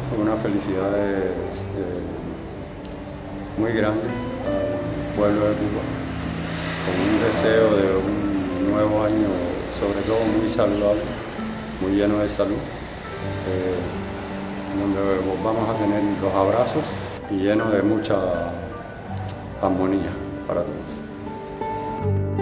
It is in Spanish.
una felicidad muy grande al pueblo de Cuba, con un deseo de un nuevo año, sobre todo muy saludable, muy lleno de salud, donde vamos a tener los abrazos y lleno de mucha armonía para todos.